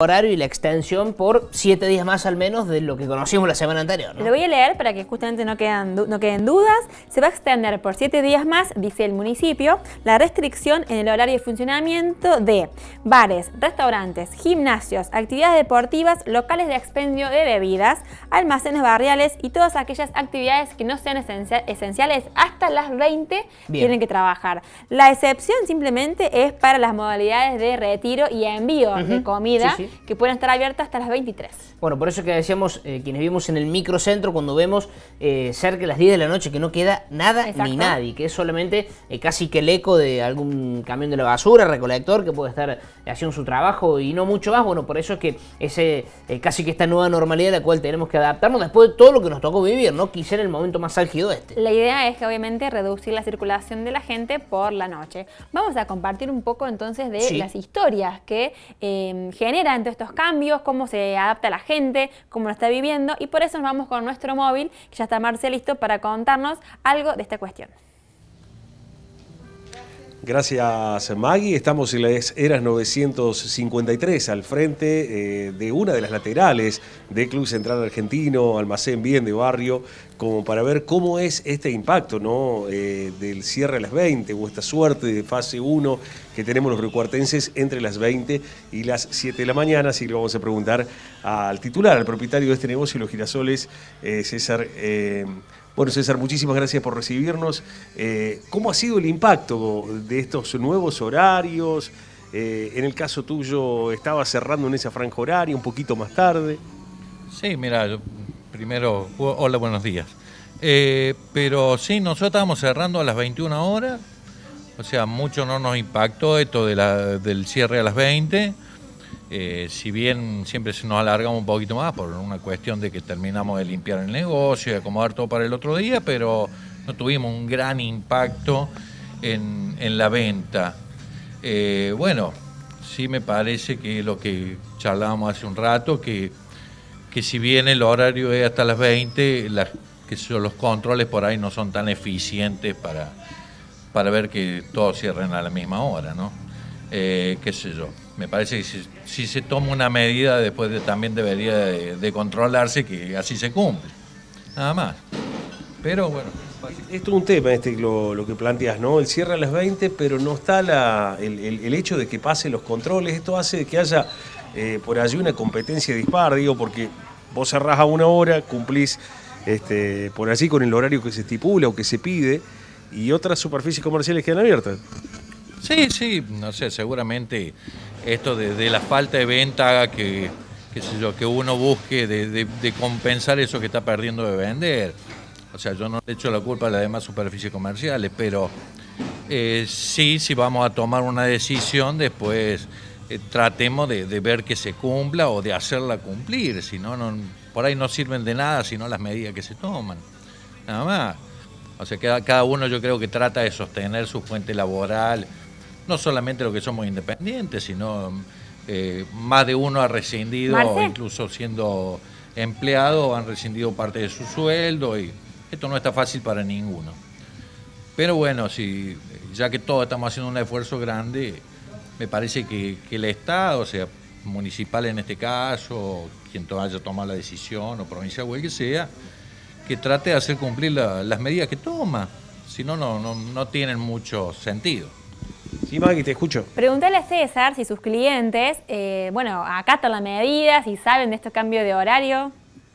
horario y la extensión por 7 días más al menos de lo que conocimos la semana anterior, ¿no? Lo voy a leer para que justamente no queden dudas. Se va a extender por 7 días más, dice el municipio, la restricción en el horario de funcionamiento de bares, restaurantes, gimnasios, actividades deportivas, locales de expendio de bebidas, almacenes barriales y todas aquellas actividades que no sean esenciales hasta las 20 tienen que trabajar. La excepción simplemente es para las modalidades de retiro y envío de comida, que pueden estar abiertas hasta las 23. Bueno, por eso que decíamos, quienes vivimos en el microcentro, cuando vemos cerca de las 10 de la noche que no queda nada ni nadie, que es solamente casi que el eco de algún camión de la basura, recolector, que puede estar haciendo su trabajo y no mucho más. Bueno, por eso es que ese casi que esta nueva normalidad a la cual tenemos que adaptarnos después de todo lo que nos tocó vivir, ¿no? Quizá en el momento más álgido este. La idea es que obviamente reducir la circulación de la gente por la noche. Vamos a compartir un poco entonces de las historias que generan todos estos cambios, cómo se adapta la gente, cómo lo está viviendo, y por eso nos vamos con nuestro móvil, que ya está Marcel listo para contarnos algo de esta cuestión. Gracias, Maggie. Estamos en las Eras 953, al frente de una de las laterales del Club Central Argentino, Almacén Bien de Barrio, como para ver cómo es este impacto, ¿no? Del cierre a las 20, o esta suerte de fase 1 que tenemos los recuartenses entre las 20 y las 7 de la mañana. Así que le vamos a preguntar al titular, al propietario de este negocio, Los Girasoles, César. Bueno, César, muchísimas gracias por recibirnos. ¿Cómo ha sido el impacto de estos nuevos horarios? En el caso tuyo, ¿estaba cerrando en esa franja horaria un poquito más tarde? Sí, mira, primero, hola, buenos días. Pero sí, nosotros estábamos cerrando a las 21 horas, o sea, mucho no nos impactó esto del cierre a las 20. Si bien siempre se nos alargamos un poquito más por una cuestión de que terminamos de limpiar el negocio y acomodar todo para el otro día, pero no tuvimos un gran impacto en la venta. Bueno, sí me parece que lo que charlábamos hace un rato, que si bien el horario es hasta las 20, los controles por ahí no son tan eficientes para ver que todos cierren a la misma hora, ¿no? Qué sé yo. Me parece que si se toma una medida, después también debería de controlarse, que así se cumple. Nada más. Pero bueno. Esto es un tema lo que planteas, ¿no? El cierre a las 20, pero no está el hecho de que pasen los controles. Esto hace que haya por allí una competencia dispar, digo, porque vos cerrás a una hora, cumplís por allí con el horario que se estipula o que se pide, y otras superficies comerciales quedan abiertas. Sí, no sé, seguramente esto de la falta de venta haga que uno busque de compensar eso que está perdiendo de vender. O sea, yo no le echo la culpa a las demás superficies comerciales, pero sí, si vamos a tomar una decisión, después tratemos de ver que se cumpla o de hacerla cumplir. Si no, por ahí no sirven de nada, sino las medidas que se toman. Nada más. O sea, cada uno yo creo que trata de sostener su fuente laboral. No solamente los que somos independientes, sino más de uno ha rescindido, incluso siendo empleado, han rescindido parte de su sueldo, y esto no está fácil para ninguno. Pero bueno, ya que todos estamos haciendo un esfuerzo grande, me parece que el Estado, o sea, municipal en este caso, quien haya tomado la decisión, o provincial o el que sea, que trate de hacer cumplir las medidas que toma, si no, no tienen mucho sentido. Sí, Maggie, te escucho. Pregúntale a César si sus clientes, acatan las medidas, si saben de estos cambios de horario.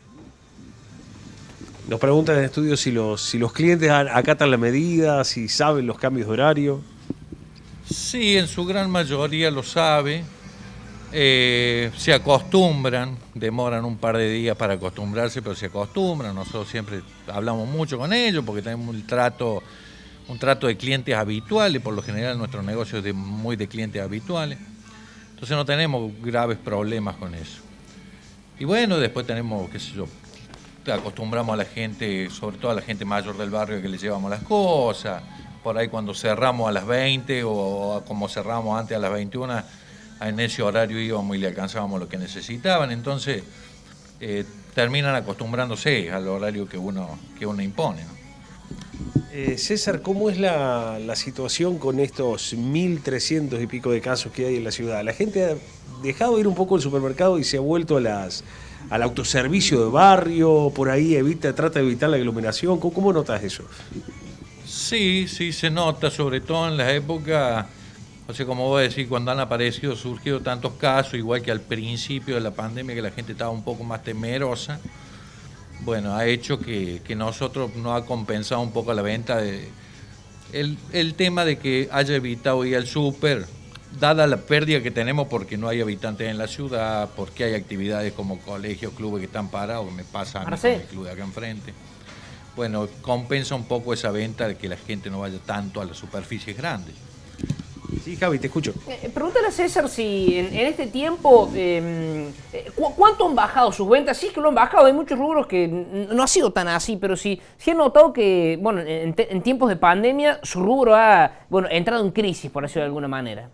Nos preguntan en el estudio si los clientes acatan la medida, si saben los cambios de horario. Sí, en su gran mayoría lo sabe. Se acostumbran, demoran un par de días para acostumbrarse, pero se acostumbran. Nosotros siempre hablamos mucho con ellos porque tenemos un trato de clientes habituales. Por lo general nuestro negocio es muy de clientes habituales. Entonces no tenemos graves problemas con eso. Y bueno, después tenemos, qué sé yo, acostumbramos a la gente, sobre todo a la gente mayor del barrio, que le llevamos las cosas. Por ahí cuando cerramos a las 20 o como cerramos antes a las 21, en ese horario íbamos y le alcanzábamos lo que necesitaban. Entonces terminan acostumbrándose al horario que uno impone, ¿no? César, ¿cómo es la situación con estos 1.300 y pico de casos que hay en la ciudad? La gente dejado de ir un poco el supermercado y se ha vuelto al autoservicio de barrio, por ahí trata de evitar la aglomeración. ¿Cómo notas eso? Sí, sí se nota, sobre todo en las épocas, o sea, como vos decís, cuando han surgido tantos casos, igual que al principio de la pandemia, que la gente estaba un poco más temerosa. Bueno, ha hecho que nosotros nos ha compensado un poco la venta el tema de que haya evitado ir al súper, dada la pérdida que tenemos porque no hay habitantes en la ciudad, porque hay actividades como colegios, clubes que están parados, me pasa a mí con el club de acá enfrente. Bueno, compensa un poco esa venta de que la gente no vaya tanto a las superficies grandes. Sí, Javi, te escucho. Pregúntale a César si en este tiempo, ¿cuánto han bajado sus ventas? Sí, que lo han bajado, hay muchos rubros que no ha sido tan así, pero sí han notado que, bueno, en tiempos de pandemia, su rubro ha, bueno, entrado en crisis, por decirlo de alguna manera.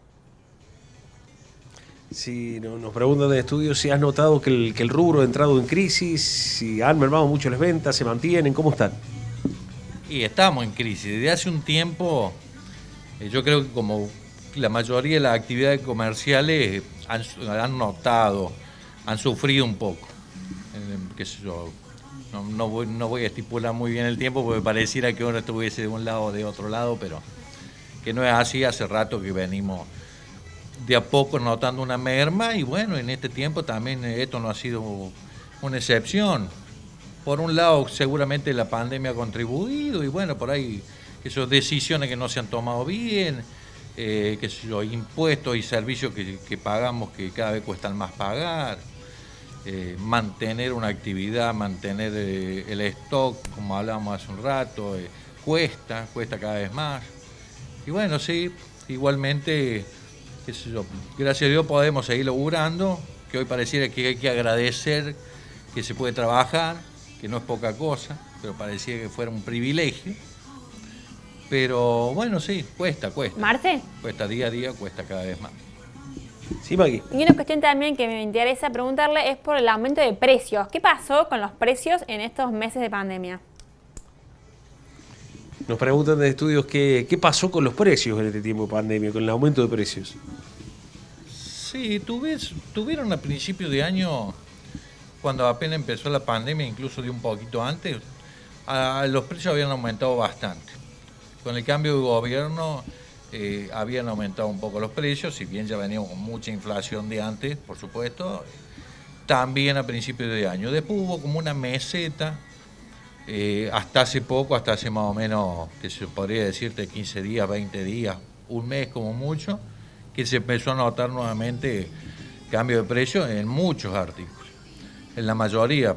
Sí, nos preguntan de estudios si has notado que el rubro ha entrado en crisis, si han mermado mucho las ventas, se mantienen, ¿cómo están? Y estamos en crisis. Desde hace un tiempo, yo creo que como la mayoría de las actividades comerciales han notado, han sufrido un poco. Qué sé yo, no voy a estipular muy bien el tiempo porque pareciera que uno estuviese de un lado o de otro lado, pero que no es así. Hace rato que venimos de a poco notando una merma y bueno, en este tiempo también esto no ha sido una excepción. Por un lado, seguramente la pandemia ha contribuido y bueno, por ahí esas decisiones que no se han tomado bien, qué sé yo, impuestos y servicios que pagamos que cada vez cuestan más pagar, mantener una actividad, mantener el stock, como hablábamos hace un rato, cuesta cada vez más. Y bueno, sí, igualmente, qué sé yo, gracias a Dios podemos seguir laburando, que hoy pareciera que hay que agradecer que se puede trabajar, que no es poca cosa, pero parecía que fuera un privilegio. Pero bueno, sí, cuesta. ¿Marce? Cuesta día a día, cuesta cada vez más. Sí, Maggie. Y una cuestión también que me interesa preguntarle es por el aumento de precios. ¿Qué pasó con los precios en estos meses de pandemia? Nos preguntan de estudios qué pasó con los precios en este tiempo de pandemia, con el aumento de precios. Sí, tuvieron a principio de año, cuando apenas empezó la pandemia, incluso de un poquito antes, los precios habían aumentado bastante. Con el cambio de gobierno habían aumentado un poco los precios, si bien ya veníamos con mucha inflación de antes, por supuesto, también a principios de año. Después hubo como una meseta, hasta hace más o menos, que se podría decirte 15 días, 20 días, un mes como mucho, que se empezó a notar nuevamente cambio de precio en muchos artículos. En la mayoría,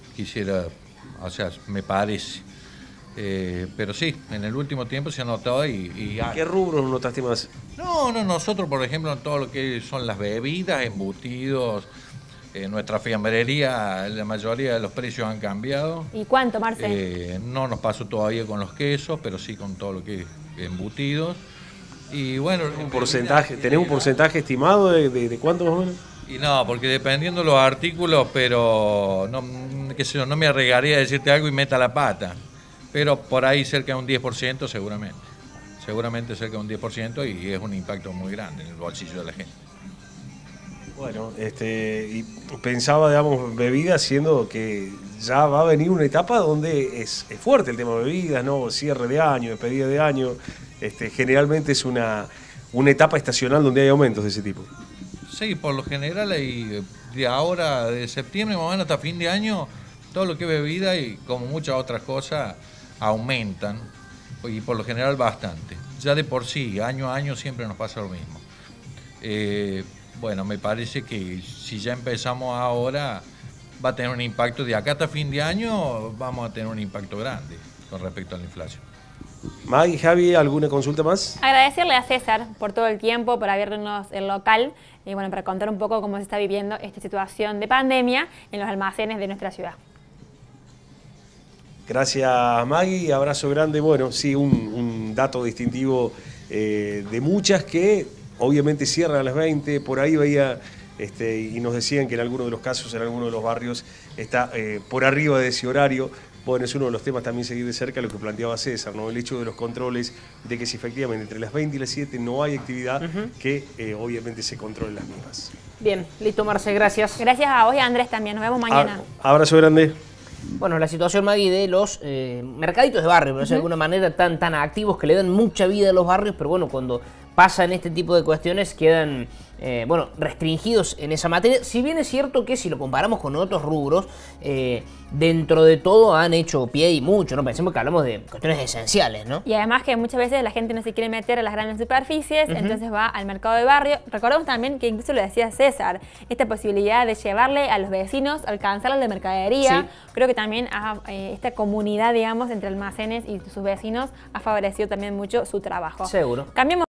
me parece. Pero sí, en el último tiempo se ha notado y ¿Qué rubros notaste más? No, nosotros, por ejemplo, en todo lo que son las bebidas, embutidos, nuestra fiambrería, la mayoría de los precios han cambiado. ¿Y cuánto, Marce? No nos pasó todavía con los quesos, pero sí con todo lo que es embutidos. Y bueno, ¿tenés un porcentaje estimado de cuánto más o menos? Y no, porque dependiendo de los artículos, pero no me arriesgaría a decirte algo y meta la pata. Pero por ahí cerca de un 10% seguramente. Seguramente cerca de un 10% y es un impacto muy grande en el bolsillo de la gente. Bueno, y pensaba, digamos, bebidas, siendo que ya va a venir una etapa donde es fuerte el tema de bebidas, ¿no? Cierre de año, despedida de año. Generalmente es una etapa estacional donde hay aumentos de ese tipo. Sí, por lo general hay de ahora, de septiembre más o menos hasta fin de año, todo lo que es bebida y como muchas otras cosas aumentan y por lo general bastante. Ya de por sí, año a año siempre nos pasa lo mismo. Bueno, me parece que si ya empezamos ahora, va a tener un impacto de acá hasta fin de año, vamos a tener un impacto grande con respecto a la inflación. Maggie, Javi, ¿alguna consulta más? Agradecerle a César por todo el tiempo, por abrirnos el local y bueno, para contar un poco cómo se está viviendo esta situación de pandemia en los almacenes de nuestra ciudad. Gracias, Maggie, abrazo grande. Bueno, sí, un dato distintivo de muchas que obviamente cierran a las 20, por ahí veía y nos decían que en algunos de los casos, en algunos de los barrios, está por arriba de ese horario, bueno, es uno de los temas también seguir de cerca lo que planteaba César, ¿no? El hecho de los controles, de que si efectivamente entre las 20 y las 7 no hay actividad, que obviamente se controlen las mismas. Bien, listo, Marce, gracias. Gracias a vos y a Andrés también. Nos vemos mañana. Abrazo grande. Bueno, la situación, Maggie, de los mercaditos de barrio, pero de alguna manera tan activos que le dan mucha vida a los barrios, pero bueno, cuando pasan este tipo de cuestiones quedan restringidos en esa materia. Si bien es cierto que si lo comparamos con otros rubros, dentro de todo han hecho pie y mucho, ¿no? Pensemos que hablamos de cuestiones esenciales, ¿no? Y además que muchas veces la gente no se quiere meter a las grandes superficies, entonces va al mercado de barrio. Recordemos también que incluso lo decía César, esta posibilidad de llevarle a los vecinos, alcanzarles de mercadería. Sí. Creo que también esta comunidad, digamos, entre almacenes y sus vecinos ha favorecido también mucho su trabajo. Seguro. Cambiemos